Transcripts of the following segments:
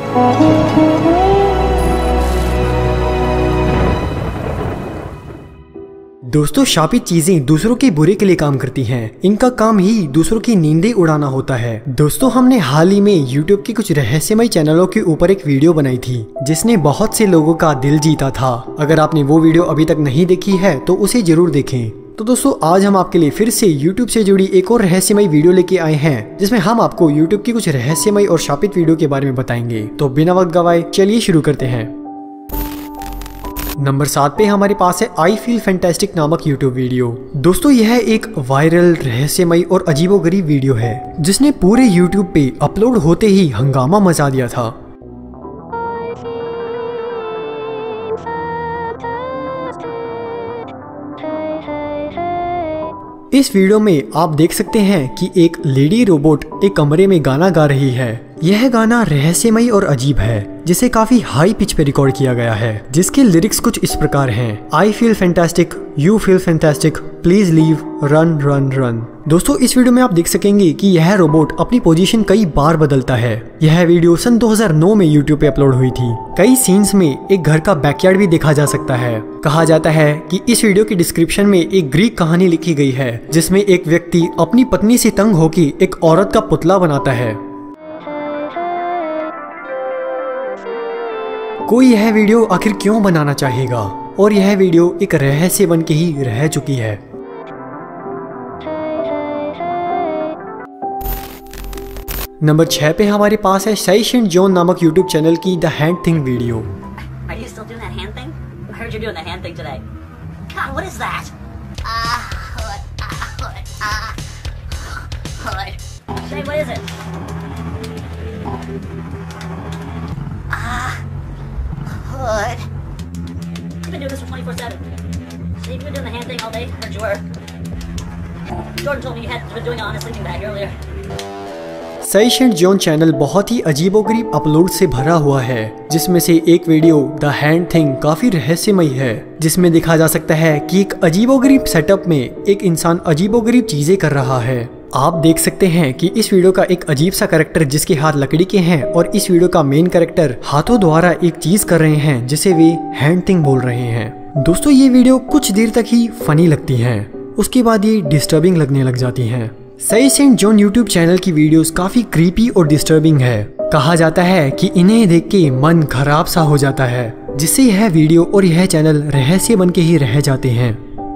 दोस्तों, शापित चीजें दूसरों के बुरे के लिए काम करती हैं। इनका काम ही दूसरों की नींदें उड़ाना होता है। दोस्तों, हमने हाल ही में YouTube के कुछ रहस्यमय चैनलों के ऊपर एक वीडियो बनाई थी जिसने बहुत से लोगों का दिल जीता था। अगर आपने वो वीडियो अभी तक नहीं देखी है तो उसे जरूर देखें। तो दोस्तों, आज हम आपके लिए फिर से YouTube से जुड़ी एक और रहस्यमय वीडियो लेके आए हैं जिसमें हम आपको YouTube की कुछ रहस्यमय और शापित वीडियो के बारे में बताएंगे। तो बिना वक्त गवाए चलिए शुरू करते हैं। नंबर 7 पे हमारे पास है आई फील फैंटास्टिक नामक YouTube वीडियो। दोस्तों, यह एक वायरल रहस्यमय और अजीबोगरीब वीडियो है जिसने पूरे YouTube पे अपलोड होते ही हंगामा मचा दिया था। इस वीडियो में आप देख सकते हैं कि एक लेडी रोबोट एक कमरे में गाना गा रही है। यह गाना रहस्यमय और अजीब है जिसे काफी हाई पिच पे रिकॉर्ड किया गया है, जिसके लिरिक्स कुछ इस प्रकार हैं। I feel fantastic, you feel fantastic, please leave, run run run. दोस्तों, इस वीडियो में आप देख सकेंगे कि यह रोबोट अपनी पोजीशन कई बार बदलता है। यह वीडियो सन 2009 में YouTube पे अपलोड हुई थी। कई सीन्स में एक घर का बैकयार्ड भी देखा जा सकता है। कहा जाता है कि इस वीडियो की डिस्क्रिप्शन में एक ग्रीक कहानी लिखी गई है जिसमें एक व्यक्ति अपनी पत्नी से तंग होकर एक औरत का पुतला बनाता है। कोई यह वीडियो आखिर क्यों बनाना चाहेगा, और यह वीडियो एक रहस्य बन के ही रह चुकी है। नंबर 6 पे हमारे पास है सईश एंड जॉन नामक YouTube चैनल की the hand thing video. Hood. You've been doing this for 24/7. So you've been doing the hand thing all day? Heard you were. Jordan told me you had been doing it on a sleeping bag earlier. Saish and John channel बहुत ही अजीबोगरीब upload से भरा हुआ है, जिसमें से एक वीडियो द हैंड थिंग काफी रहस्यमय है, जिसमें देखा जा सकता है कि एक अजीबोगरीब सेटअप में एक इंसान अजीबोगरीब चीजें कर रहा है। आप देख सकते हैं कि इस वीडियो का एक अजीब सा कैरेक्टर जिसके हाथ लकड़ी के हैं और इस वीडियो का मेन कैरेक्टर हाथों द्वारा एक चीज कर रहे हैं जिसे वे हैंड थिंग बोल रहे हैं। दोस्तों, ये वीडियो कुछ देर तक ही फनी लगती हैं, उसके बाद ये डिस्टर्बिंग लगने लग जाती हैं। Saish and John YouTube channel की वीडियोस काफी क्रीपी और डिस्टर्बिंग है। कहा जाता है कि इन्हें देख के मन खराब सा हो जाता है, जिससे यह वीडियो और यह चैनल रहस्य बन के ही रह जाते हैं।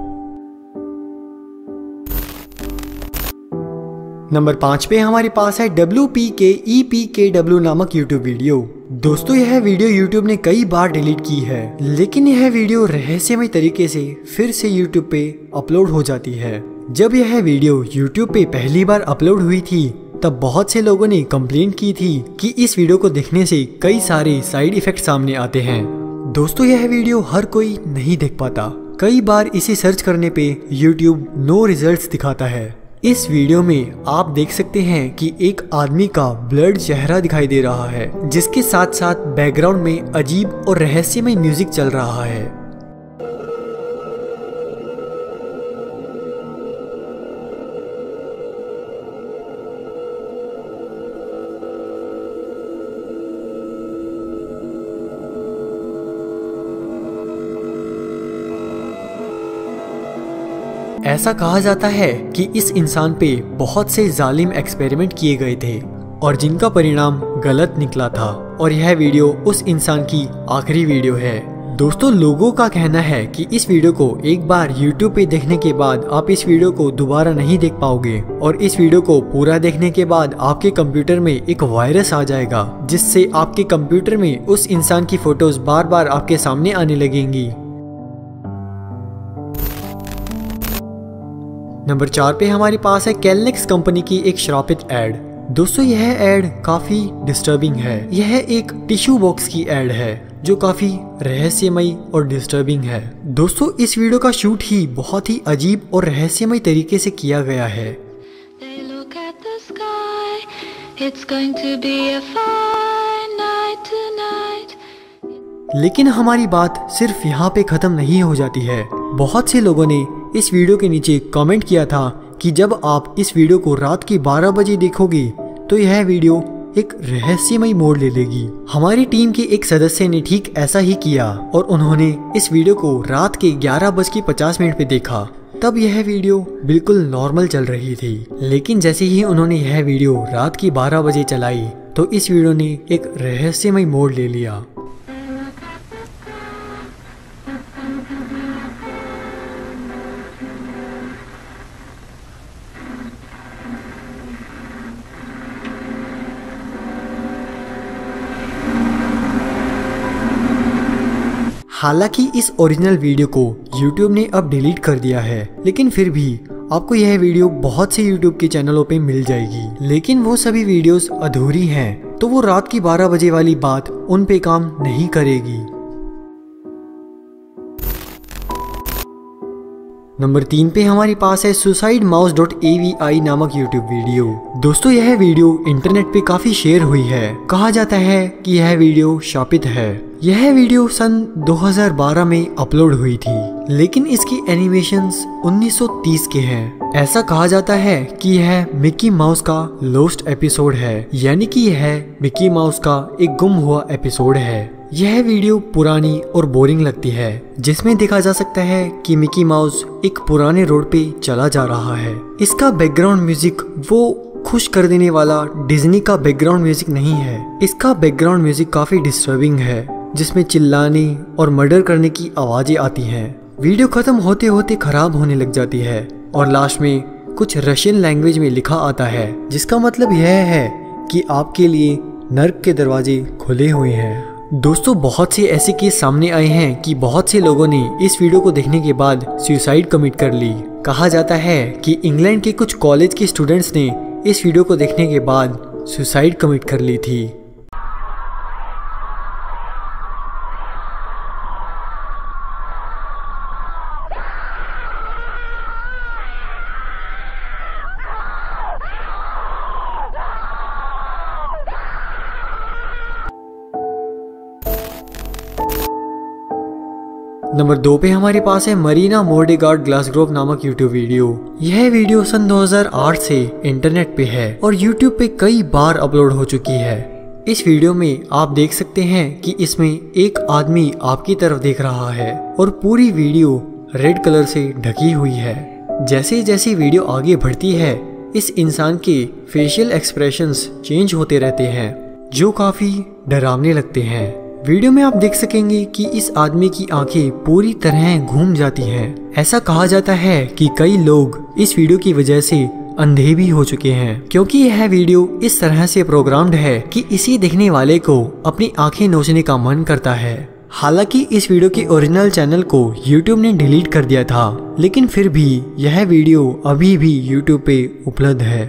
नंबर 5 पे हमारे पास है WPKEPKW नामक YouTube वीडियो। दोस्तों, यह वीडियो YouTube ने कई बार डिलीट की है, लेकिन यह वीडियो रहस्यमय तरीके से फिर से YouTube पे अपलोड हो जाती है। जब यह वीडियो YouTube पे पहली बार अपलोड हुई थी तब बहुत से लोगों ने कंप्लेंट की थी कि इस वीडियो को देखने से कई सारे साइड इफेक्ट सामने आते हैं। दोस्तों, यह वीडियो हर कोई नहीं देख पाता। कई बार इसे सर्च करने पे YouTube नो रिजल्ट्स दिखाता है। इस वीडियो में आप देख सकते हैं कि एक आदमी का ब्लर्ड चेहरा दिखाई दे रहा है, जिसके साथ साथ बैकग्राउंड में अजीब और रहस्यमय म्यूजिक चल रहा है। ऐसा कहा जाता है कि इस इंसान पे बहुत से जालिम एक्सपेरिमेंट किए गए थे और जिनका परिणाम गलत निकला था, और यह वीडियो उस इंसान की आखिरी वीडियो है। दोस्तों, लोगों का कहना है कि इस वीडियो को एक बार YouTube पे देखने के बाद आप इस वीडियो को दोबारा नहीं देख पाओगे, और इस वीडियो को पूरा देखने के बाद आपके कंप्यूटर में एक वायरस आ जाएगा जिससे आपके कंप्यूटर में उस इंसान की फोटोज बार बार आपके सामने आने लगेंगी। नंबर 4 पे हमारे पास है कैलनेक्स कंपनी की एक श्रापित एड। दोस्तों, यह एड काफी डिस्टर्बिंग है। यह एक टिश्यू बॉक्स की एड है जो काफी रहस्यमय और डिस्टर्बिंग है। दोस्तों, इस वीडियो का शूट ही बहुत ही अजीब और रहस्यमय तरीके से किया गया है। लेकिन हमारी बात सिर्फ यहाँ पे खत्म नहीं हो जाती है। बहुत से लोगों ने इस वीडियो के नीचे कमेंट किया था कि जब आप इस वीडियो को रात के 12 बजे देखोगे तो यह वीडियो एक रहस्यमय मोड़ ले लेगी। हमारी टीम के एक सदस्य ने ठीक ऐसा ही किया और उन्होंने इस वीडियो को रात के 11:50 पे देखा। तब यह वीडियो बिल्कुल नॉर्मल चल रही थी, लेकिन जैसे ही उन्होंने यह वीडियो रात की 12 बजे चलाई तो इस वीडियो ने एक रहस्यमय मोड़ ले लिया। हालांकि इस ओरिजिनल वीडियो को YouTube ने अब डिलीट कर दिया है, लेकिन फिर भी आपको यह वीडियो बहुत से YouTube के चैनलों पे मिल जाएगी। लेकिन वो सभी वीडियोस अधूरी हैं, तो वो रात की 12 बजे वाली बात उन पे काम नहीं करेगी। नंबर 3 पे हमारे पास है suicidemouse.avi नामक YouTube वीडियो। दोस्तों यह वीडियो इंटरनेट पे काफी शेयर हुई है। कहा जाता है कि यह वीडियो शापित है। यह वीडियो सन 2012 में अपलोड हुई थी, लेकिन इसकी एनिमेशंस 1930 के हैं। ऐसा कहा जाता है कि यह मिकी माउस का लोस्ट एपिसोड है, यानी कि यह मिकी माउस का एक गुम हुआ एपिसोड है। यह वीडियो पुरानी और बोरिंग लगती है, जिसमें देखा जा सकता है कि मिकी माउस एक पुराने रोड पे चला जा रहा है। इसका बैकग्राउंड म्यूजिक वो खुश कर देने वाला डिज्नी का बैकग्राउंड म्यूजिक नहीं है। इसका बैकग्राउंड म्यूजिक काफी डिस्टर्बिंग है, जिसमें चिल्लाने और मर्डर करने की आवाजें आती हैं। वीडियो खत्म होते होते खराब होने लग जाती है और लास्ट में कुछ रशियन लैंग्वेज में लिखा आता है, जिसका मतलब यह है कि आपके लिए नर्क के दरवाजे खुले हुए हैं। दोस्तों बहुत से ऐसे केस सामने आए हैं कि बहुत से लोगों ने इस वीडियो को देखने के बाद सुसाइड कमिट कर ली। कहा जाता है कि इंग्लैंड के कुछ कॉलेज के स्टूडेंट्स ने इस वीडियो को देखने के बाद सुसाइड कमिट कर ली थी। नंबर 2 पे हमारे पास है मरीना मोर्डेगार्ड ग्लासग्रोव नामक YouTube वीडियो। यह वीडियो सन 2008 से इंटरनेट पे है और YouTube पे कई बार अपलोड हो चुकी है। इस वीडियो में आप देख सकते हैं कि इसमें एक आदमी आपकी तरफ देख रहा है और पूरी वीडियो रेड कलर से ढकी हुई है। जैसे जैसे वीडियो आगे बढ़ती है, इस इंसान के फेशियल एक्सप्रेशंस चेंज होते रहते हैं, जो काफी डरावने लगते हैं। वीडियो में आप देख सकेंगे कि इस आदमी की आंखें पूरी तरह घूम जाती हैं। ऐसा कहा जाता है कि कई लोग इस वीडियो की वजह से अंधे भी हो चुके हैं, क्योंकि यह वीडियो इस तरह से प्रोग्राम्ड है कि इसे देखने वाले को अपनी आंखें नोचने का मन करता है। हालांकि इस वीडियो के ओरिजिनल चैनल को YouTube ने डिलीट कर दिया था, लेकिन फिर भी यह वीडियो अभी भी YouTube पे उपलब्ध है।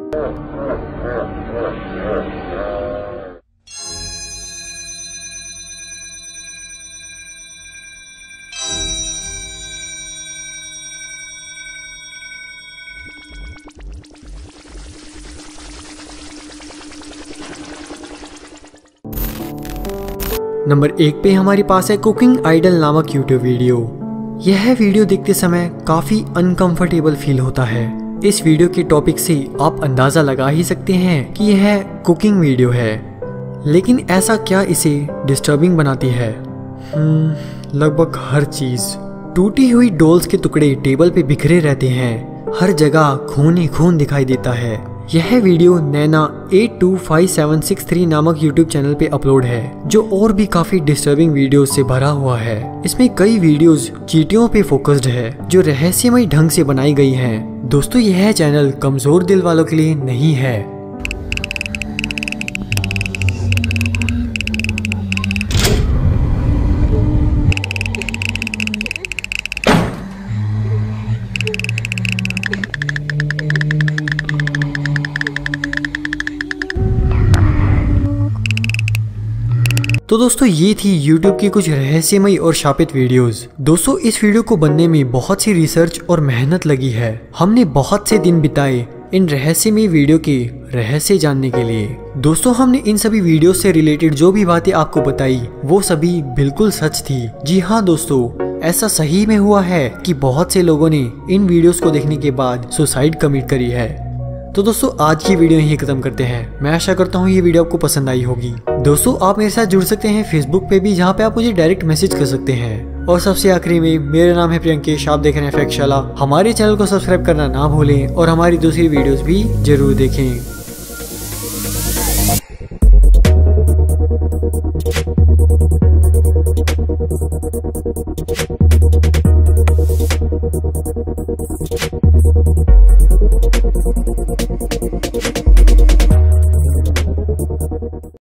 नंबर 1 पे हमारे पास है कुकिंग आइडल नामक YouTube वीडियो। यह वीडियो देखते समय काफी अनकंफर्टेबल फील होता है। इस वीडियो के टॉपिक से आप अंदाजा लगा ही सकते हैं कि यह कुकिंग वीडियो है, लेकिन ऐसा क्या इसे डिस्टर्बिंग बनाती है? लगभग हर चीज। टूटी हुई डॉल्स के टुकड़े टेबल पे बिखरे रहते हैं, हर जगह खून ही खून दिखाई देता है। यह वीडियो नैना 825763 नामक YouTube चैनल पे अपलोड है, जो और भी काफी डिस्टर्बिंग वीडियोस से भरा हुआ है। इसमें कई वीडियोस चींटियों पे फोकस्ड है, जो रहस्यमय ढंग से बनाई गई हैं। दोस्तों यह चैनल कमजोर दिल वालों के लिए नहीं है। तो दोस्तों ये थी YouTube की कुछ रहस्यमय और शापित वीडियोस। दोस्तों इस वीडियो को बनने में बहुत सी रिसर्च और मेहनत लगी है। हमने बहुत से दिन बिताए इन रहस्यमय वीडियो के रहस्य जानने के लिए। दोस्तों हमने इन सभी वीडियो से रिलेटेड जो भी बातें आपको बताई वो सभी बिल्कुल सच थी। जी हाँ दोस्तों, ऐसा सही में हुआ है कि बहुत से लोगों ने इन वीडियोस को देखने के बाद सुसाइड कमिट करी है। तो दोस्तों आज की वीडियो यही खत्म करते हैं। मैं आशा करता हूँ ये वीडियो आपको पसंद आई होगी। दोस्तों आप मेरे साथ जुड़ सकते हैं फेसबुक पे भी, जहाँ पे आप मुझे डायरेक्ट मैसेज कर सकते हैं। और सबसे आखिरी में, मेरा नाम है प्रियंकेश, आप देख रहे हैं फैक्टशाला। हमारे चैनल को सब्सक्राइब करना ना भूलें और हमारी दूसरी वीडियोस भी जरूर देखें।